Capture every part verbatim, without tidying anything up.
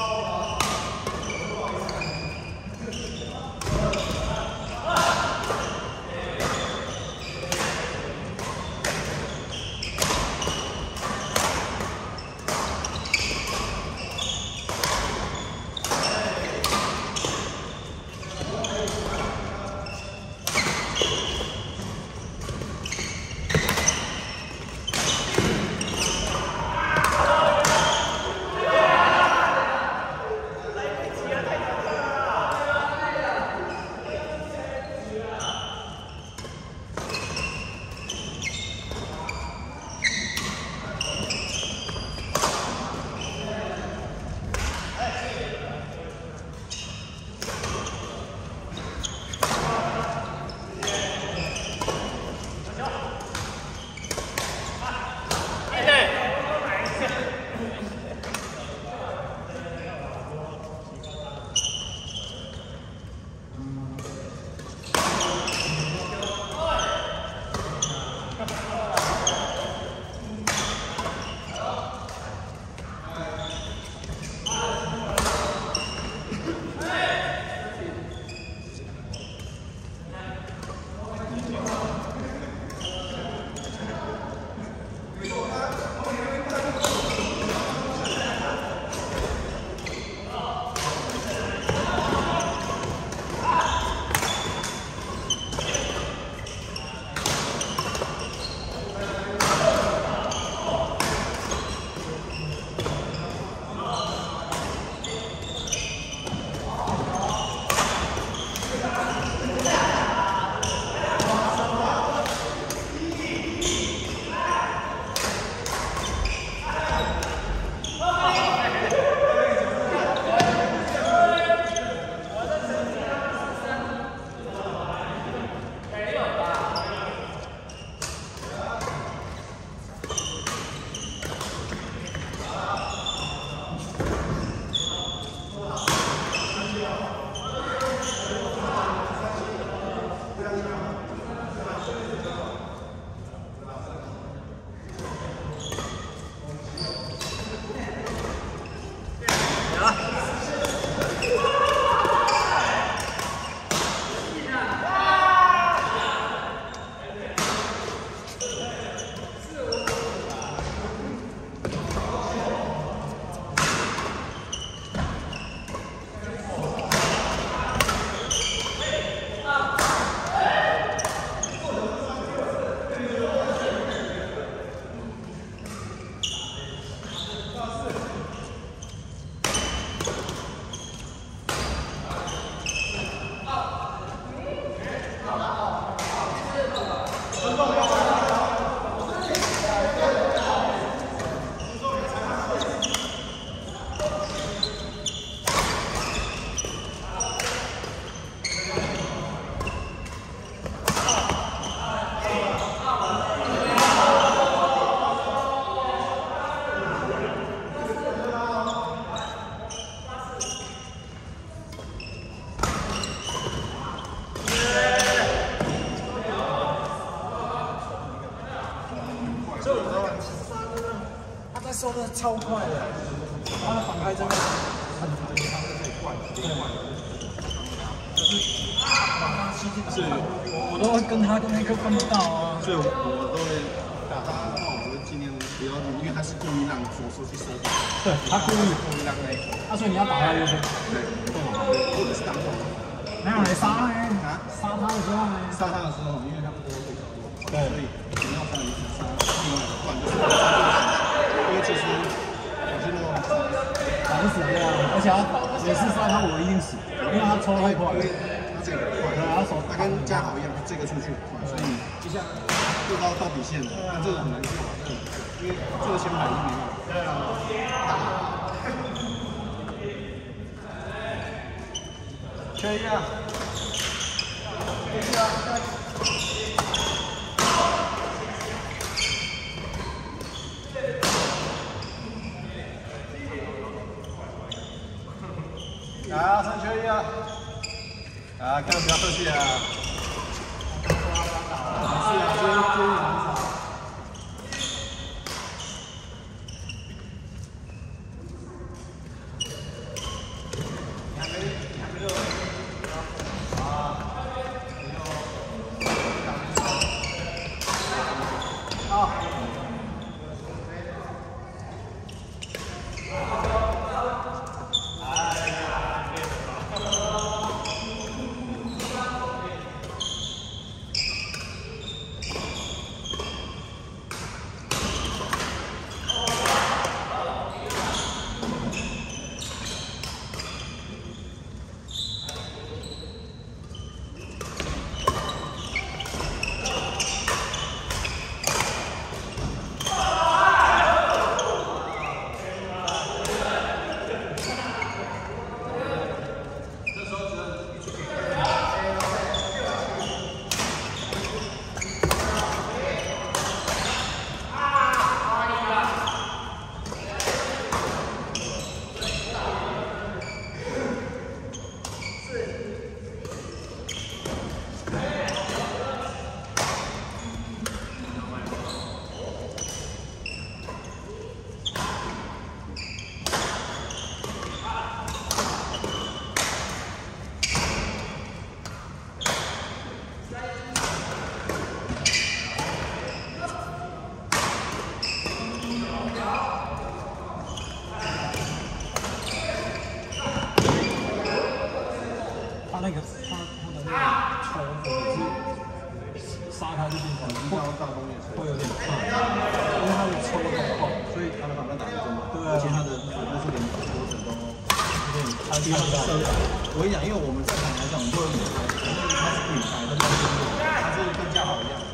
收的超快的，他的反开真的很难，他可以怪，对，就是马上吸进去，我我都会跟他跟那个分不到啊， 所以我我都会打他的话，我会尽量不要，因为他是故意让左手去收到， 对他故意故意让那个， 啊，所以你要打他右边， 对，或者是当中， 没有你杀呢，啊，杀他的时候呢， 杀他的时候，因为他们都会高弱， 对， 所以你要上一次杀，另外一个段就是杀。因为其实我是那种打不死的啊，而且他也是杀他，我一定死，因为他抽太快， 因为他这个快， 他手他跟嘉豪一样，这个出去，所以一下就到到底线了，那这个很难去打，因为这个先摆就没办法。 可以啊，可以啊。啊，三缺一啊！啊，哥不要客气啊！没事啊，今天今天很少。 那个他他的那个抽风也是杀开就变成比较大风也会有点怕，因为他的抽太快， 所以他的防弹打得真好。 对啊， 而且他的腿部是连保护层都有点他第二个。 我跟你讲，因为我们在台来讲，我们都有女排，因为他是女排，他是他是跟嘉豪一样。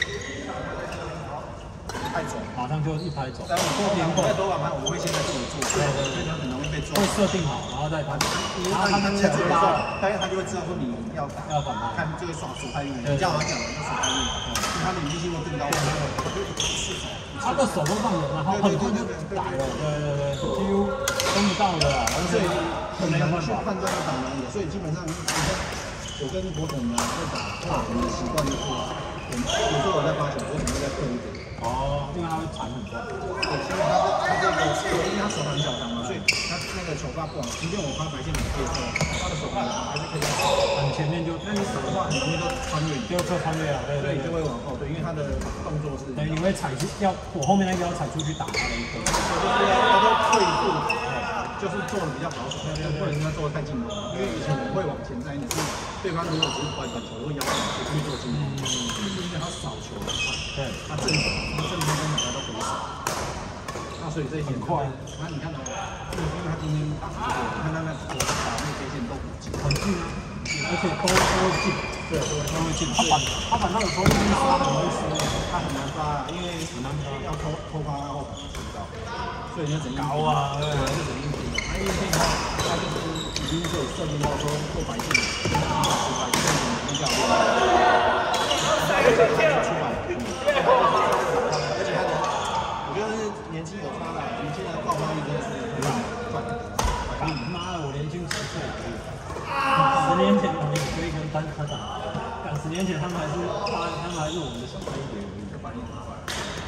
拍走， 马上就一拍走。 但我多连我在多玩盘，我会先在这里做，对对，所以他很容易被抓。 会设定好，然后再他， 然后他们在做的时候，他他就会知道说你要打， 要反看这个耍手拍运，你叫他讲的是手拍运，因为他的积极性会更高。 他的手都放人，然后很快就打了，对对对，几乎跟不到的， 所以很难办法去判断他打哪里，所以基本上我跟国统呢在打，我们的习惯就是，我们有时候我在发球，我可能会在刻一点。 哦，因为他会缠很多。 对，因为他他这个，因为他手很小长嘛，所以他那个球发不好。即便我发白线很接受，他的手发还是可以很前面就， 那你手的话很容易都穿越， 就就穿越了，对对， 所以就会往后，对，因为他的动作是， 等于你会踩去，要我后面那个要踩出去打他的一个， 就是要要都退一步，就是做的比较保守，不能说做的太进攻，因为以前我会往前站一点，是对方如果只是短短球，会要求我去做进攻，就是因为他扫球很快， 对， 他正他正方跟脑袋都可以扫。那所以这一点很快， 那你看到，因为他今天打出去，你看他那把那个飞线都很近， 很近啊，而且都都会进， 对，都会都会进。 他反他反倒有时候会刷很会输， 他很难抓，因为很难抓， 要偷偷发他后反知道，所以你要整硬高啊，对， 就整硬拼。那硬拼的话，他就是已经是有设定到说做白线，做白线比较，他就出来，而且他的。我觉得年纪有差了，年轻人的爆发力真的是很快。 你妈的，我年轻十岁而已，十年前我也可以跟单科打，但十年前他们还是他他们还是我们的小班一点而已，就反应很快。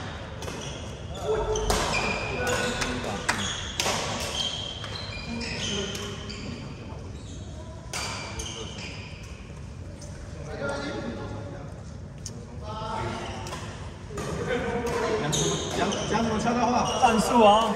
讲讲什么悄悄话？ 战术啊！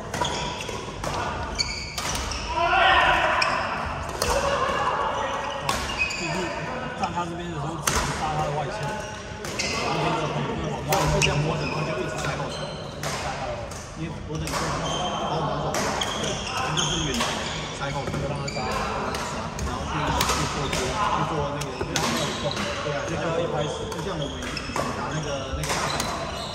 就是站他这边的时候，只能杀他的外线。那边的可能会往外， 是这样摸着，他就一直塞后场。因为我等于说，把我们走，对，那就是远塞后场，就让他杀，然后去去做去做那个，让他有动。对啊，就像一开始，就像我们以前打那个那个大赛。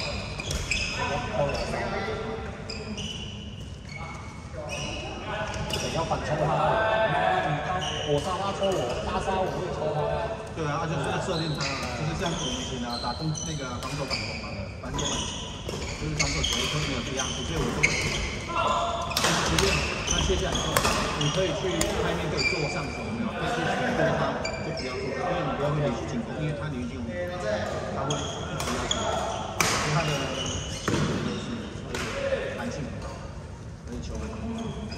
得要反抽他，我杀他抽我，他杀我会抽他。 对啊，就是设定他，就是像我们以前啊打攻那个防守反攻嘛，反攻反击，就是防守球都没有这个样子，所以我就会，但是即便他切下来之后，你可以去拍面可以做上手，没有，但是对他就不要做，因为你不要去连续进攻，因为他连续进攻，他会一直要进攻，因为他的球都是弹性很高，而且球很高。